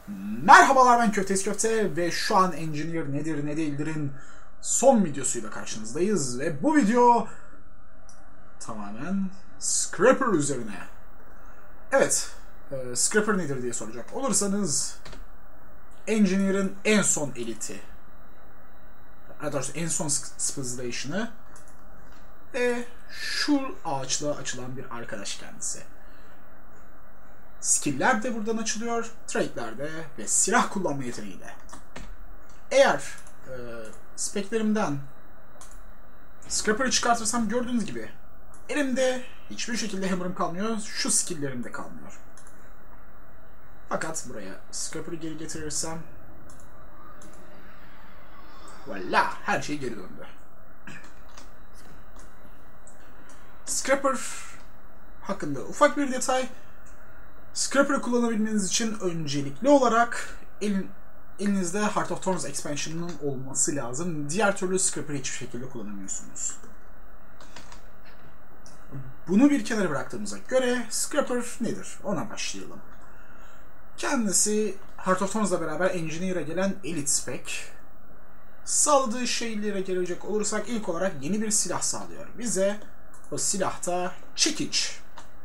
Merhabalar, ben Köfteyiz Köfte ve şu an Engineer nedir ne değildir'in son videosuyla karşınızdayız ve bu video tamamen Scrapper üzerine. Evet, Scrapper nedir diye soracak olursanız Engineer'in en son eliti, daha doğrusu en son specialization'ı ve şu ağaçla açılan bir arkadaş kendisi. Skill'ler de buradan açılıyor, trade'ler de ve silah kullanma yeteneği de. Eğer speklerimden Scrapper'ı çıkartırsam gördüğünüz gibi elimde hiçbir şekilde hammer'ım kalmıyor, şu skill'lerim de kalmıyor. Fakat buraya Scrapper'ı geri getirirsem voilà, her şey geri döndü. Scrapper hakkında ufak bir detay. Scrapper'ı kullanabilmeniz için öncelikli olarak elinizde Heart of Thorns expansion'ının olması lazım. Diğer türlü Scrapper'ı hiçbir şekilde kullanamıyorsunuz. Bunu bir kenara bıraktığımıza göre Scrapper nedir? Ona başlayalım. Kendisi Heart of Thorns'la beraber Engineer'a gelen Elite Spec. Sağladığı şeylere gelecek olursak ilk olarak yeni bir silah sağlıyor bize. O silahta çekiç.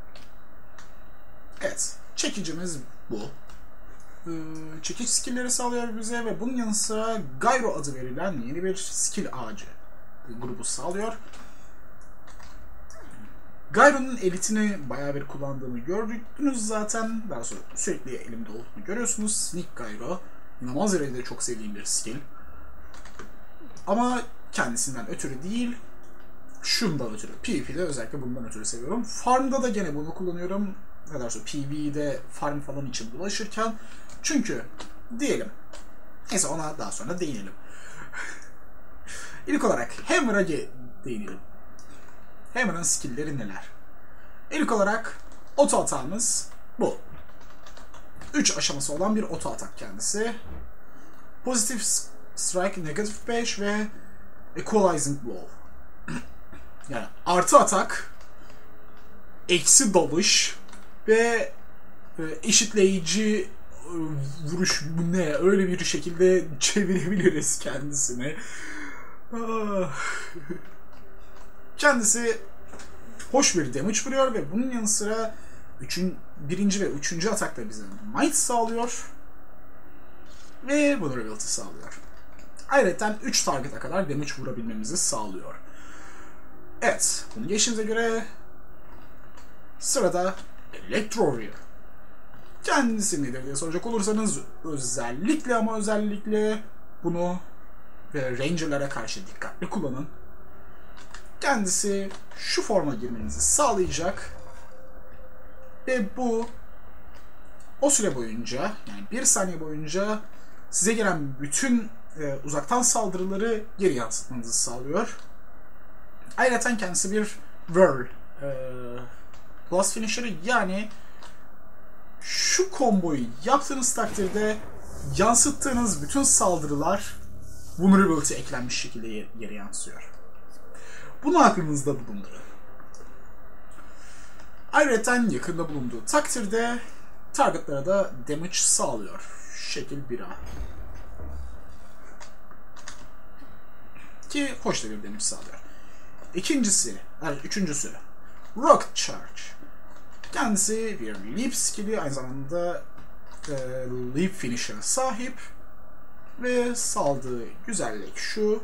Evet, çekicimiz bu. Çekiç skill'leri sağlıyor bize ve bunun yanı sıra Gyro adı verilen yeni bir skill ağacı grubu sağlıyor. Gyro'nun elitini bayağı bir kullandığımı gördünüz zaten. Daha sonra sürekli elimde olduğunu görüyorsunuz. Sneak Gyro. İnanılmaz derecede çok sevdiğim bir skill. Ama kendisinden ötürü değil, şundan ötürü. PvP'de özellikle bundan ötürü seviyorum. Farm'da da gene bunu kullanıyorum. Ne derse PvE'de farm falan için bulaşırken. Çünkü diyelim, neyse ona daha sonra değinelim. İlk olarak Hammer'a değinelim. Hammer'ın skill'leri neler? İlk olarak auto atağımız bu. 3 aşaması olan bir auto atak kendisi. Positive Strike, Negative 5 ve Equalizing Blow. Yani artı atak, eksi dalış ve eşitleyici vuruş, ne öyle bir şekilde çevirebiliriz kendisini. Kendisi hoş bir damage vuruyor ve bunun yanı sıra birinci ve üçüncü atakta bize might sağlıyor ve vulnerability sağlıyor. Ayrıca 3 target'a kadar damage vurabilmemizi sağlıyor. Evet, bunu geçtiğimize göre sırada Electro Warrior. Kendisi nedir diye soracak olursanız özellikle ama özellikle bunu Ranger'lara karşı dikkatli kullanın. Kendisi şu forma girmenizi sağlayacak ve bu o süre boyunca, yani 1 saniye boyunca size gelen bütün uzaktan saldırıları geri yansıtmanızı sağlıyor. Ayrıca kendisi bir Whirl Plus Finisher'ı, yani şu komboyu yaptığınız takdirde yansıttığınız bütün saldırılar vulnerability eklenmiş şekilde yere yansıyor. Bunu aklınızda bulundurun. Ayrıca yakında bulunduğu takdirde targetlara da damage sağlıyor. Şekil 1A. Ki hoş da bir damage sağlıyor. Üçüncüsü Rocket Charge. Kendisi bir leap skill'i, aynı zamanda leap finisher'a sahip ve saldığı güzellik şu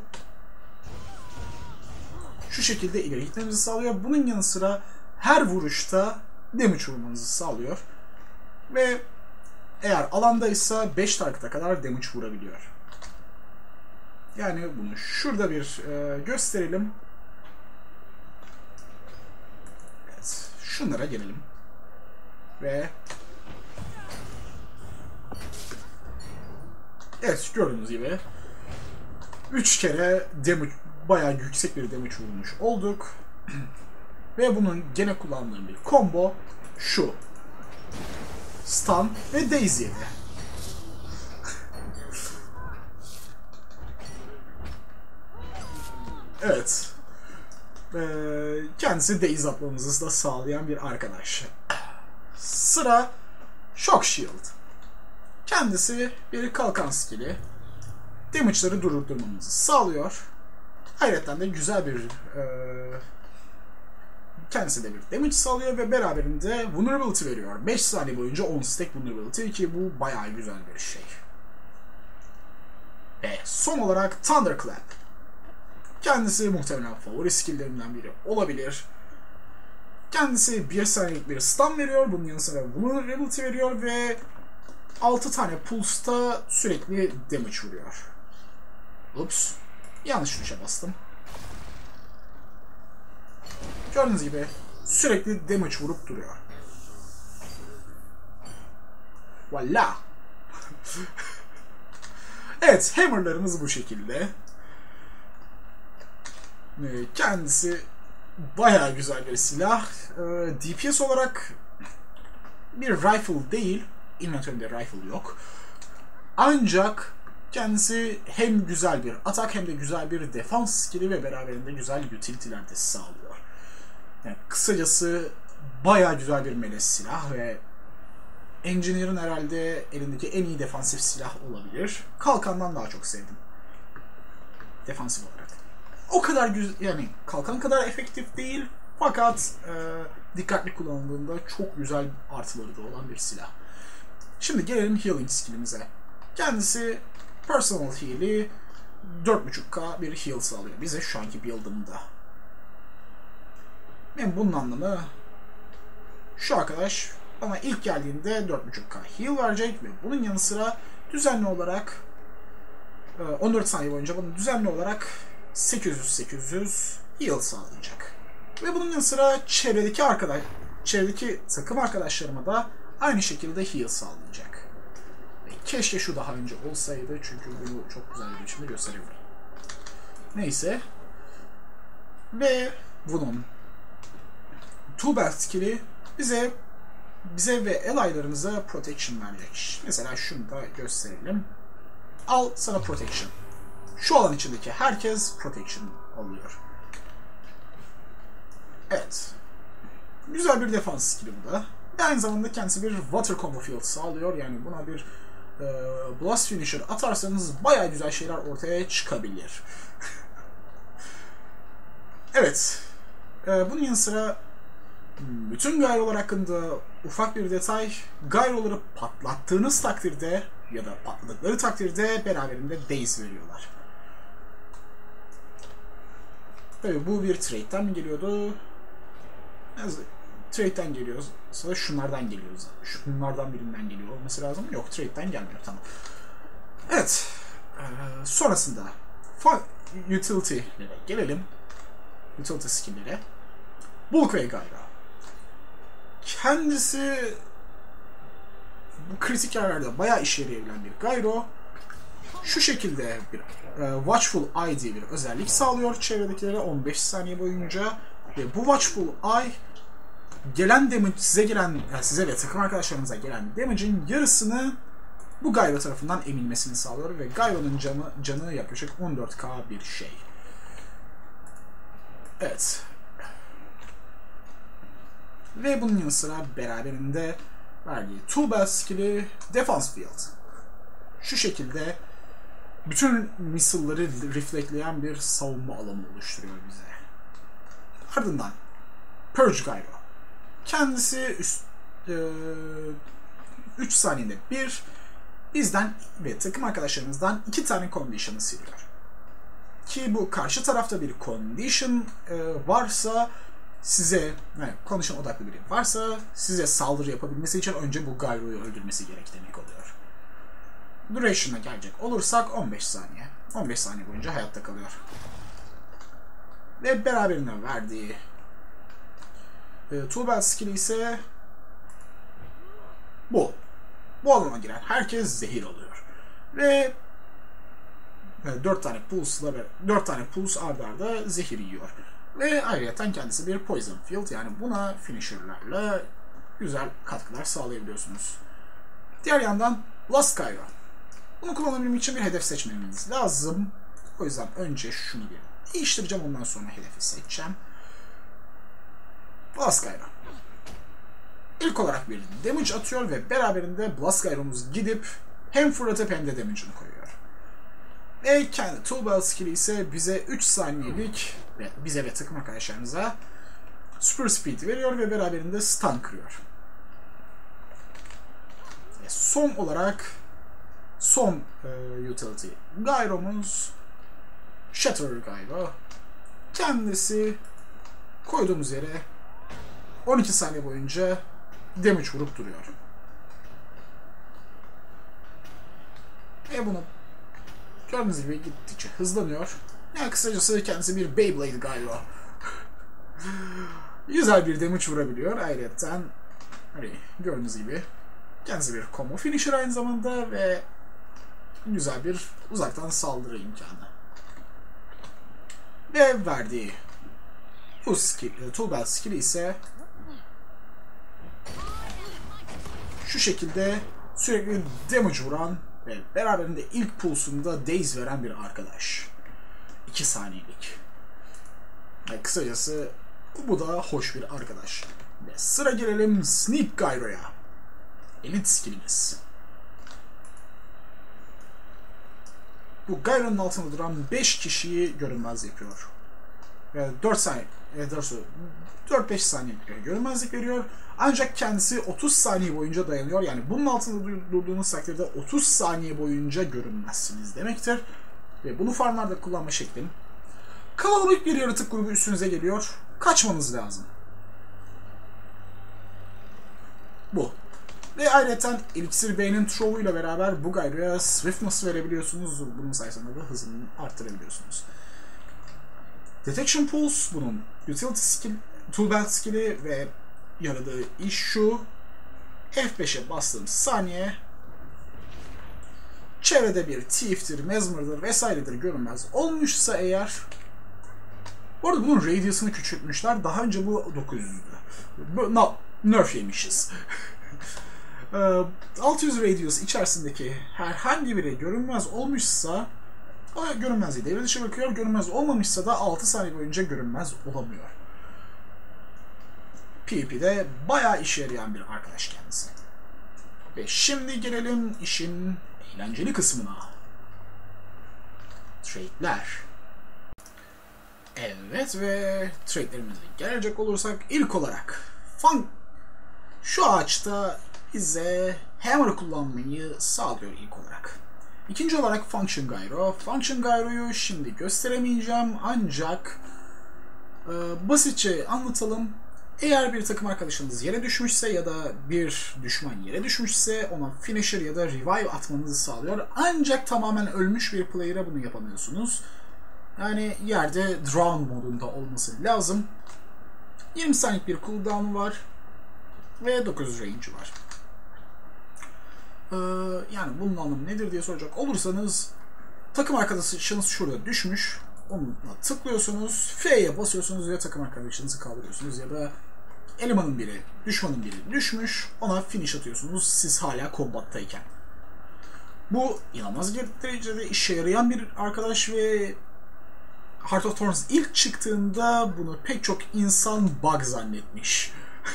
şekilde ileri gitmemizi sağlıyor. Bunun yanı sıra her vuruşta damage vurmanızı sağlıyor ve eğer alandaysa 5 target'a kadar damage vurabiliyor. Yani bunu şurada bir gösterelim. Evet, şunlara gelelim. Ve evet, gördüğünüz gibi 3 kere damage, bayağı yüksek bir damage vurmuş olduk. Ve bunun gene kullandığım bir combo şu. Stun ve Daze yedi. Evet. Kendisi Daze atmamızı da sağlayan bir arkadaş. Sıra Shock Shield. Kendisi bir kalkan skill'i. Damage'ları durdurmamızı sağlıyor. Ayrıca de güzel bir kendisi de bir damage sağlıyor ve beraberinde vulnerability veriyor. 5 saniye boyunca 10 stack vulnerability ki bu bayağı güzel bir şey. Ve son olarak Thunderclap. Kendisi muhtemelen favori skill'lerimden biri olabilir. Kendisi 1 saniyelik bir stun veriyor. Bunun yanı sıra vulnerability veriyor ve 6 tane pulse'ta sürekli damage vuruyor. Ups. Yanlış tuşa bastım. Gördüğünüz gibi sürekli damage vurup duruyor. Voila. Evet, hammer'larımız bu şekilde. Kendisi bayağı güzel bir silah. DPS olarak bir rifle değil. Inventörümde rifle yok. Ancak kendisi hem güzel bir atak hem de güzel bir defans skill'i ve beraberinde güzel utility'ler de sağlıyor. Yani kısacası bayağı güzel bir melee silah ve Engineer'ın herhalde elindeki en iyi defansif silah olabilir. Kalkandan daha çok sevdim. Defansif olarak. O kadar güzel, yani kalkan kadar efektif değil fakat dikkatli kullanıldığında çok güzel artıları da olan bir silah. Şimdi gelelim healing skill'imize. Kendisi personal heal'i 4.5k bir heal sağlıyor bize şu anki build'ımda. Yani bunun anlamı şu arkadaş bana ilk geldiğinde 4.5k heal verecek ve bunun yanı sıra düzenli olarak 14 saniye boyunca bana düzenli olarak 800 heal sağlayacak. Ve bunun yanı sıra çevredeki takım arkadaşlarıma da aynı şekilde heal sağlayacak. Ve keşke şu daha önce olsaydı çünkü bunu çok güzel bir biçimde gösterebilirim. Neyse. Ve bunun Two-Belt skill'i bize ve ally'larımıza protection verecek. Mesela şunu da gösterelim. Al sana protection. Şu alan içindeki herkes protection alıyor. Evet. Güzel bir defans skill'i bu da. Ve aynı zamanda kendisi bir water combo field sağlıyor. Yani buna bir blast finisher atarsanız bayağı güzel şeyler ortaya çıkabilir. Evet. Bunun yanı sıra bütün gyrolar hakkında ufak bir detay, gyroları patlattığınız takdirde ya da patladıkları takdirde beraberinde daze veriyorlar. Tabii bu bir trade'den mi geliyordu? Trade'den geliyor. Sonra şunlardan geliyor. Şunlardan birinden geliyor olması lazım. Yok, trade'den gelmiyor. Tamam. Evet. Sonrasında utility'lere gelelim. Utility skill'lere. Bulkway Gyro. Kendisi bu kritik yerlerde bayağı işe yarayabilen bir gyro. Şu şekilde bir Watchful Eye diye bir özellik sağlıyor çevredekilere 15 saniye boyunca ve bu Watchful Eye gelen damage size ve takım arkadaşlarınıza gelen damage'in yarısını bu gyro tarafından emilmesini sağlıyor ve gyro'nun canı yaklaşık 14k bir şey. Evet. Ve bunun yanı sıra beraberinde verdiği Two-Belt skill'i Defense Field. Şu şekilde bütün missile'ları reflektleyen bir savunma alanı oluşturuyor bize. Ardından Purge Gyro. Kendisi 3 saniyede bir bizden ve takım arkadaşlarımızdan 2 tane condition'ı siliyor. Ki bu karşı tarafta bir condition varsa size, condition odaklı biri varsa size saldırı yapabilmesi için önce bu Gyro'yu öldürmesi gerek demek oluyor. Duration'a gelecek olursak 15 saniye. 15 saniye boyunca hayatta kalıyor. Ve beraberinde verdiği Two-Belt skill'i ise bu. Bu alana giren herkes zehir alıyor. Ve 4 tane pulse arda arda zehir yiyor. Ve ayrıca kendisi bir Poison Field, yani buna finisher'larla güzel katkılar sağlayabiliyorsunuz. Diğer yandan Blast Gyro. Bunu kullanabilmem için bir hedef seçmeniz lazım. O yüzden önce şunu bir değiştireceğim, ondan sonra hedefi seçeceğim. Blast Gyro. İlk olarak bir damage atıyor ve beraberinde Blast Gyro'muz gidip hem fırlatıp hem de damage'ını koyuyor. Ve kendi Tool Belt skill'i ise bize 3 saniyelik ve bize ve takım arkadaşlarımıza super speed veriyor ve beraberinde stun kırıyor. Ve son olarak son utility Gyro'muz Shatter Gyro. Kendisi koyduğumuz yere 12 saniye boyunca damage vurup duruyor. Ve bunu gördüğünüz gibi gittikçe hızlanıyor. Yani kısacası kendisi bir Beyblade Gyro. Güzel bir damage vurabiliyor. Ayrıca hani gördüğünüz gibi kendisi bir combo finisher aynı zamanda ve güzel bir uzaktan saldırı imkanı. Ve verdiği bu skill, Tool Belt skill'i ise şu şekilde sürekli damage vuran ve beraberinde ilk pulsunda daze veren bir arkadaş. 2 saniyelik. Yani kısacası bu da hoş bir arkadaş. Ve sıra gelelim Sneak Gyro'ya. Elit skillimiz. Bu Gyro'nun altında duran 5 kişiyi görünmez yapıyor. 4 saniye, 4-5 saniyelik görünmezlik veriyor. Ancak kendisi 30 saniye boyunca dayanıyor. Yani bunun altında durduğunuz takdirde 30 saniye boyunca görünmezsiniz demektir. Ve bunu farmlarda kullanma şeklim. Kalabalık bir yaratık grubu üstünüze geliyor. Kaçmanız lazım. Bu. Ve ayrıca Elixir Bey'in Throw'u ile beraber bu Gyro'ya Swiftness verebiliyorsunuz. Bunun sayesinde de hızını arttırabiliyorsunuz. Detection Pulse bunun utility skill, Tool Belt skill'i ve yaradığı iş şu. F5'e bastığım saniye çevrede bir Thief'tir, Mesmer'dır vesairedir görünmez olmuşsa eğer. Bu arada bunun radius'ını küçültmüşler. Daha önce bu 900'dü. Nerf yemişiz. 600 radius içerisindeki herhangi biri görünmez olmuşsa o görünmezliği devre dışı bırakıyor. Görünmez olmamışsa da 6 saniye boyunca görünmez olamıyor. PvP'de bayağı işe yarayan bir arkadaş kendisi. Ve şimdi gelelim işin eğlenceli kısmına. Trade'ler. Evet ve trade'lerimize gelecek olursak ilk olarak şu ağaçta bize Hammer kullanmayı sağlıyor ilk olarak. İkinci olarak Function Gyro. Function Gyro'yu şimdi gösteremeyeceğim ancak basitçe anlatalım. Eğer bir takım arkadaşınız yere düşmüşse ya da bir düşman yere düşmüşse ona finisher ya da revive atmanızı sağlıyor. Ancak tamamen ölmüş bir player'a bunu yapamıyorsunuz. Yani yerde drown modunda olması lazım. 20 saniyelik bir cooldown var ve 900 range var. Yani bunun anlamı nedir diye soracak olursanız takım arkadaşınız şurada düşmüş. Onunla tıklıyorsunuz, F'ye basıyorsunuz ve takım arkadaşınızı kaldırıyorsunuz ya da elemanın biri, düşmanın biri düşmüş, ona finish atıyorsunuz siz hala combat'tayken. Bu inanılmaz derecede işe yarayan bir arkadaş ve Heart of Thorns ilk çıktığında bunu pek çok insan bug zannetmiş.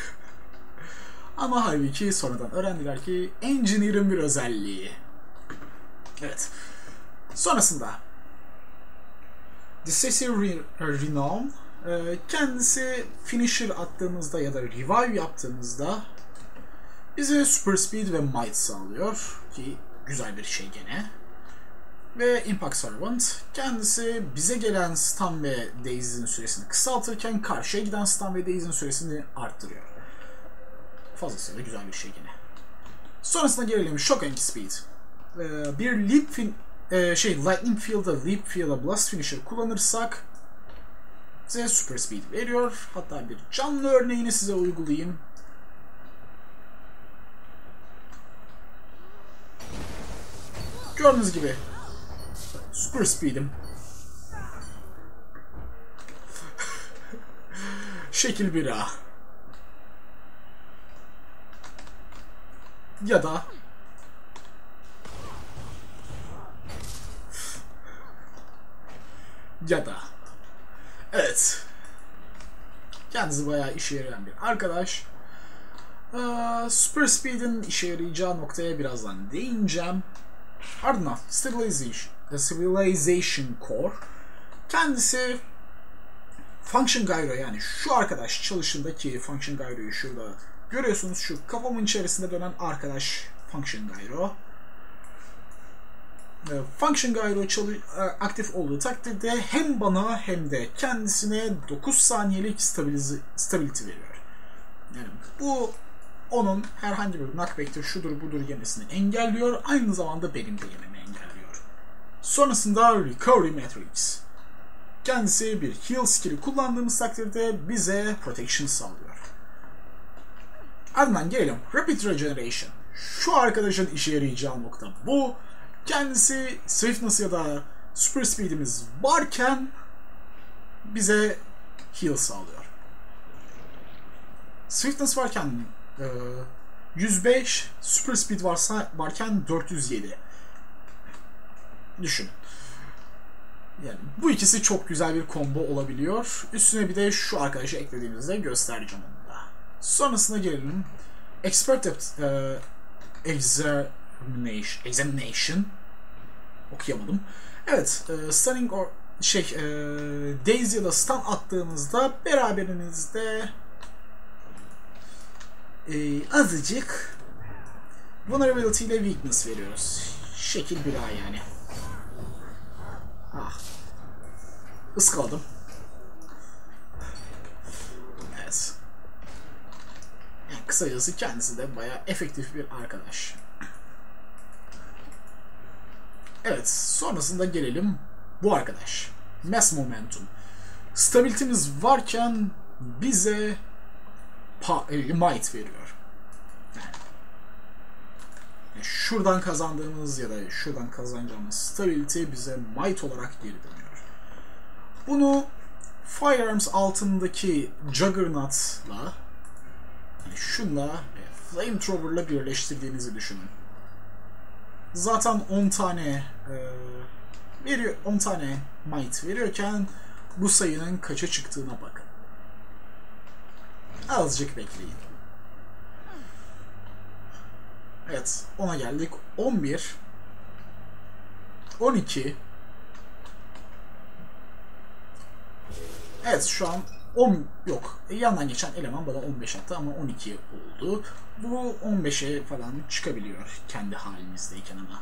Ama halbuki sonradan öğrendiler ki Engineer'ın bir özelliği. Evet. Sonrasında Decisive Renown kendisi finisher attığımızda ya da revive yaptığımızda bize super speed ve might sağlıyor ki güzel bir şey gene. Ve Impact Servant kendisi bize gelen stun ve daze'in süresini kısaltırken karşıya giden stun ve daze'in süresini arttırıyor. Fazlasıyla güzel bir şey gene. Sonrasında gelelim Shocking Speed. Bir Lightning Field'a, Leap Field'a, Blast Finisher kullanırsak size Super Speed veriyor. Hatta bir canlı örneğini size uygulayayım. Gördüğünüz gibi Super Speed'im şekil 1A ya da evet, kendisi bayağı işe yarayan bir arkadaş. Super Speed'in işe yarayacağı noktaya birazdan değineceğim. Ardından Stabilization Core. Kendisi Function Gyro, yani şu arkadaş çalışındaki Function Gyro'yu şurada görüyorsunuz. Şu kafamın içerisinde dönen arkadaş Function Gyro. Function Gyro aktif olduğu takdirde hem bana hem de kendisine 9 saniyelik stability veriyor. Yani bu onun herhangi bir knockback'tir, şudur budur yemesini engelliyor. Aynı zamanda benim de yememi engelliyor. Sonrasında Recovery Matrix. Kendisi bir heal skill'i kullandığımız takdirde bize protection sağlıyor. Ardından gelelim Rapid Regeneration. Şu arkadaşın işe yarayacağı nokta bu. Kendisi Swiftness ya da Super Speed'imiz varken bize heal sağlıyor. Swiftness varken 105, Super Speed varken 407. Düşün. Yani bu ikisi çok güzel bir combo olabiliyor. Üstüne bir de şu arkadaşı eklediğimizde göstereceğim onu da. Sonrasında gelelim. Expert Examination. Okuyamadım. Evet, stunning or Daze ya da stun attığınızda beraberinizde azıcık vulnerability ile weakness veriyoruz. Şekil bir A yani. Ah. Iskaladım. Evet. Yani kısacası kendisi de bayağı efektif bir arkadaş. Evet, sonrasında gelelim bu arkadaş. Mass Momentum. Stability'miz varken bize might veriyor. Yani şuradan kazandığımız ya da şuradan kazanacağımız stability bize might olarak geri dönüyor. Bunu Firearms altındaki Juggernaut'la, yani şunla Flamethrower'la birleştirdiğinizi düşünün. Zaten 10 tane veriyor, 10 tane might veriyorken bu sayının kaça çıktığına bakın. Azıcık bekleyin. Evet, ona geldik. 11 12. Evet, şu an 10 yok. Yandan geçen eleman bana 15 attı ama 12 oldu. Bu 15'e falan çıkabiliyor kendi halinizdeyken ama.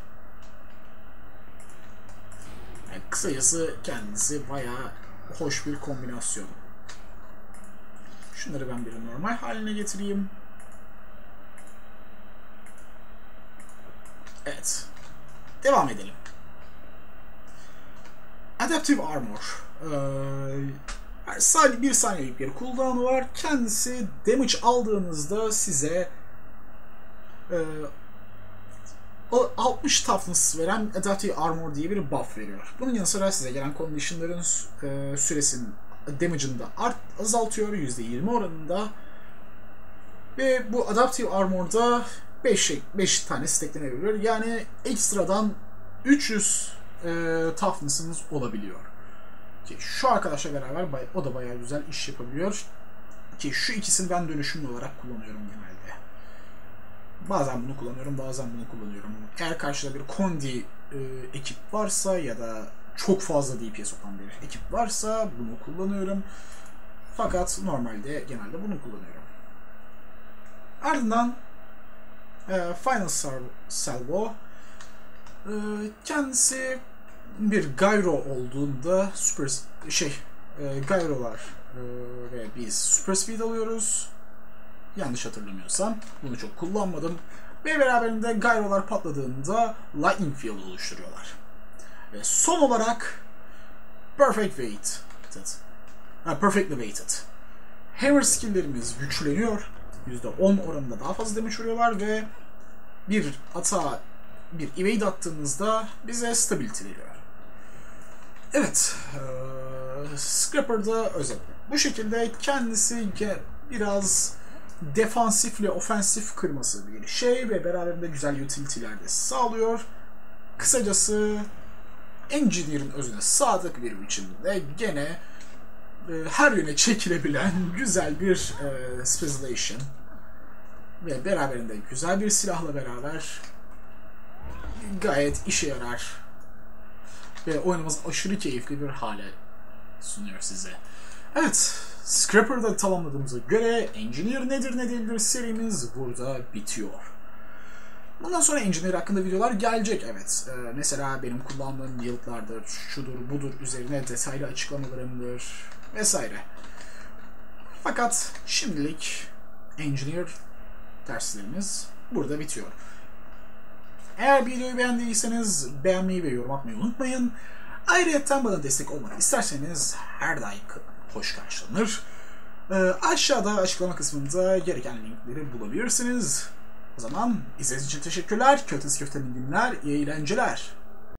Yani kısacası kendisi bayağı hoş bir kombinasyon. Şunları ben bir normal haline getireyim. Evet. Devam edelim. Adaptive Armor. Bir saniyelik bir cooldown'u var. Kendisi damage aldığınızda size 60 toughness veren Adaptive Armor diye bir buff veriyor. Bunun yanı sıra size gelen condition'ların süresinin damage'ını da azaltıyor %20 oranında. Ve bu Adaptive Armor'da 5 tane stackleme veriyor. Yani ekstradan 300 toughness'ınız olabiliyor. Ki şu arkadaşla beraber o da bayağı güzel iş yapabiliyor. Ki şu ikisini ben dönüşümlü olarak kullanıyorum genelde. Bazen bunu kullanıyorum, bazen bunu kullanıyorum. Eğer karşıda bir Condi ekip varsa ya da çok fazla DPS olan bir ekip varsa bunu kullanıyorum. Fakat normalde genelde bunu kullanıyorum. Ardından Final Salvo. Kendisi bir gyro olduğunda gyrolar ve biz super speed alıyoruz. Yanlış hatırlamıyorsam. Bunu çok kullanmadım. Ve beraberinde gyrolar patladığında lightning field oluşturuyorlar. Ve son olarak perfectly weighted. Hammer skill'lerimiz güçleniyor. %10 oranında daha fazla damage vuruyorlar ve bir evade attığımızda bize stability veriyor. Evet, Scrapper'da özetle bu şekilde kendisi biraz defansifle ofensif kırması bir şey ve beraberinde güzel utility'ler de sağlıyor. Kısacası Engineer'in özüne sadık bir biçimde gene her yöne çekilebilen güzel bir specialization ve beraberinde güzel bir silahla beraber gayet işe yarar. Ve oyunumuz aşırı keyifli bir hale sunuyor size. Evet, Scrapper'da tamamladığımıza göre Engineer nedir ne değildir serimiz burada bitiyor. Bundan sonra Engineer hakkında videolar gelecek, evet. Mesela benim kullandığım yıllardır, şudur budur üzerine detaylı açıklamalarımdır vesaire. Fakat şimdilik Engineer derslerimiz burada bitiyor. Eğer videoyu beğendiyseniz beğenmeyi ve yorum atmayı unutmayın. Ayrıca bana destek olmak isterseniz her daim hoş karşılanır. Aşağıda açıklama kısmında gereken linkleri bulabilirsiniz. O zaman izlediğiniz için teşekkürler. Köftesi köftenin günler, iyi eğlenceler.